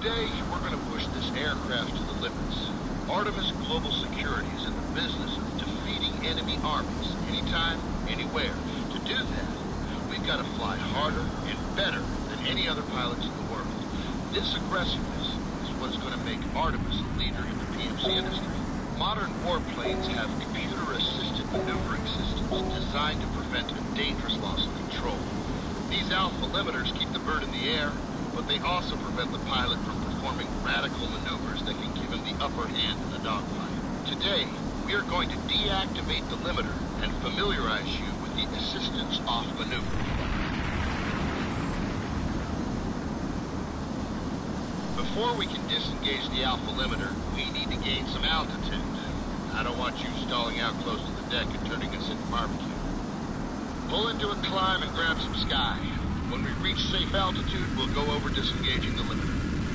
Today, we're going to push this aircraft to the limits. Artemis Global Security is in the business of defeating enemy armies, anytime, anywhere. To do that, we've got to fly harder and better than any other pilots in the world. This aggressiveness is what's going to make Artemis a leader in the PMC industry. Modern warplanes have computer-assisted maneuvering systems designed to prevent a dangerous loss of control. These alpha limiters keep the bird in the air, but they also prevent the pilot from performing radical maneuvers that can give him the upper hand in a dogfight. Today, we are going to deactivate the limiter and familiarize you with the assistance off maneuver. Before we can disengage the alpha limiter, we need to gain some altitude. I don't want you stalling out close to the deck and turning us into barbecue. Pull into a climb and grab some sky. When we reach safe altitude, we'll go over disengaging the limiter.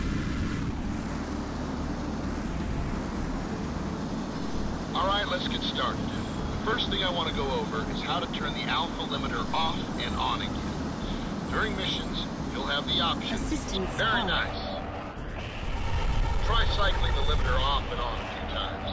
Alright, let's get started. The first thing I want to go over is how to turn the alpha limiter off and on again. During missions, you'll have the option. Assistance Very off. nice. Try cycling the limiter off and on a few times.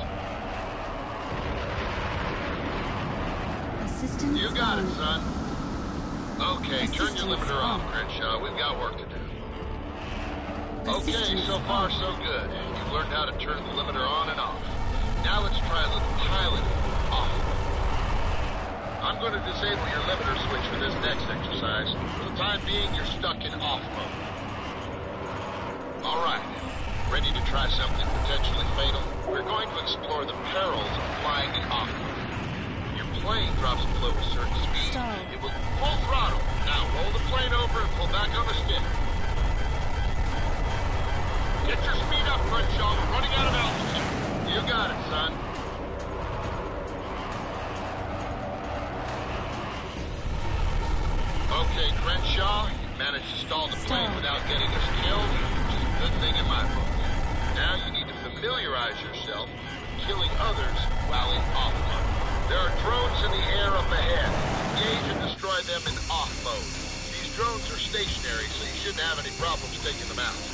Assistance You got it, on. son. Okay, turn your Assistance limiter off, on. Crenshaw. We've got work to do. Okay, Assistance so far on. so good. You've learned how to turn the limiter on and off. Now let's try a little pilot off. I'm going to disable your limiter switch for this next exercise. For the time being, you're stuck in off mode. All right. Ready to try something potentially fatal? We're going to explore the perils of flying in off mode. When your plane drops below a certain speed, Stall. it will full throttle. Now roll the plane over and pull back on the stick. Get your speed up, Crenshaw. We're running out of altitude. You got it, son. Okay, Crenshaw, you managed to stall the plane without getting us killed, which is a good thing in my book. Now you need to familiarize yourself with killing others while in off mode. There are drones in the air up ahead. Engage and destroy them in off mode. These drones are stationary, so you shouldn't have any problems taking them out.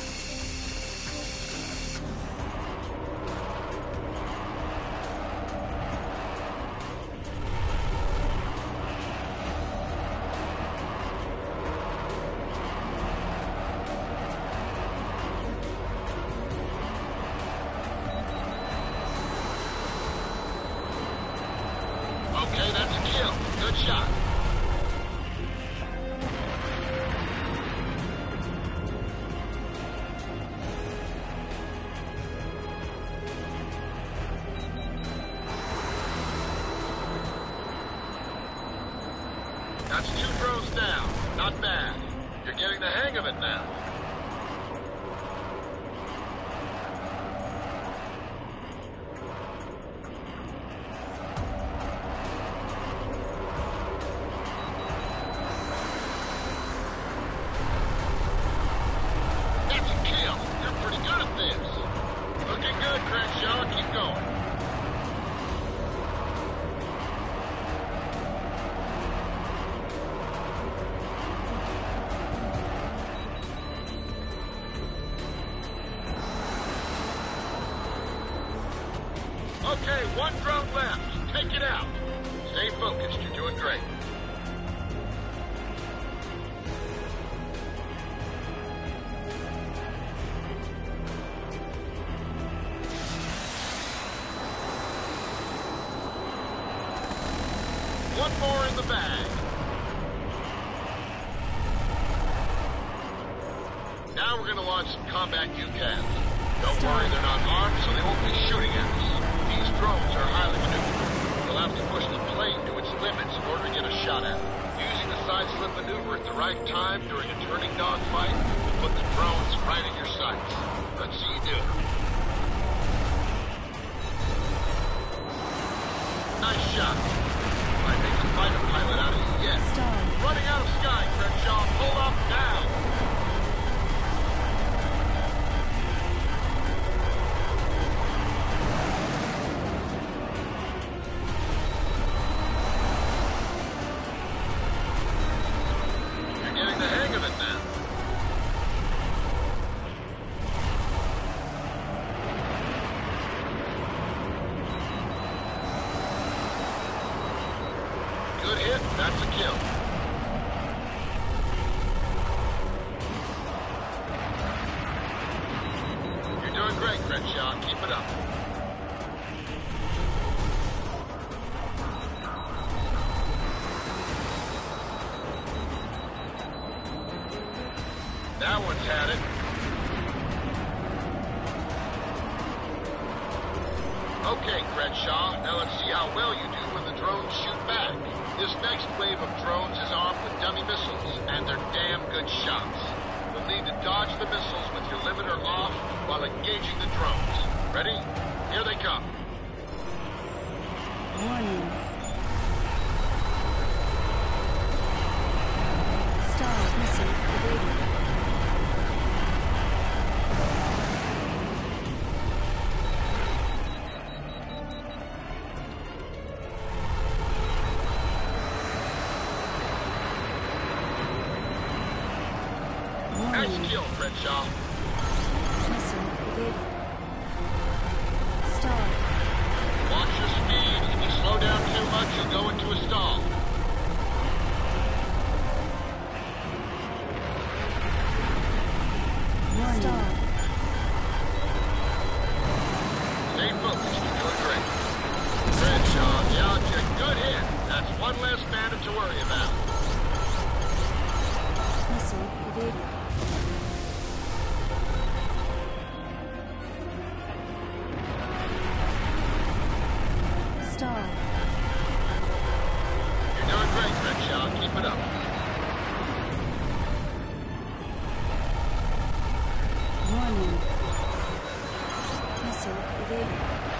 Okay, that's a kill. Good shot. That's 2 drones down. Not bad. You're getting the hang of it now. That's a kill. You're pretty good at this. Looking good, Crenshaw. Keep going. Okay, 1 drone left. Take it out. Stay focused. You're doing great. One more in the bag. Now we're going to launch some combat UCAVs. Don't worry, they're not armed, so they won't be shooting at us. These drones are highly maneuverable. You'll have to push the plane to its limits in order to get a shot at it. Using the side slip maneuver at the right time during a turning dogfight will put the drones right in your sights. Let's see you do it. Nice shot. Might make a fighter pilot out of you yet. Running out of sky, Crenshaw. Pull up now. You're getting the hang of it now. That's a kill. You're doing great, Crenshaw. Keep it up. That one's had it. Okay, Crenshaw. Now let's see how well you do when the drones shoot back. This next wave of drones is armed with dummy missiles, and they're damn good shots. You'll need to dodge the missiles with your limiter off while engaging the drones. Ready? Here they come. Warning. Star missile evaded. Nice kill, Crenshaw. Missile evaded. Star. Watch your speed. If you slow down too much, you'll go into a stall. Warning. Star. Stay focused. You're doing great. Crenshaw, the object. Good hit. That's one less bandit to worry about. Missile evaded. Star. You're doing great, Crenshaw. Keep it up. Warning. Missile evaded.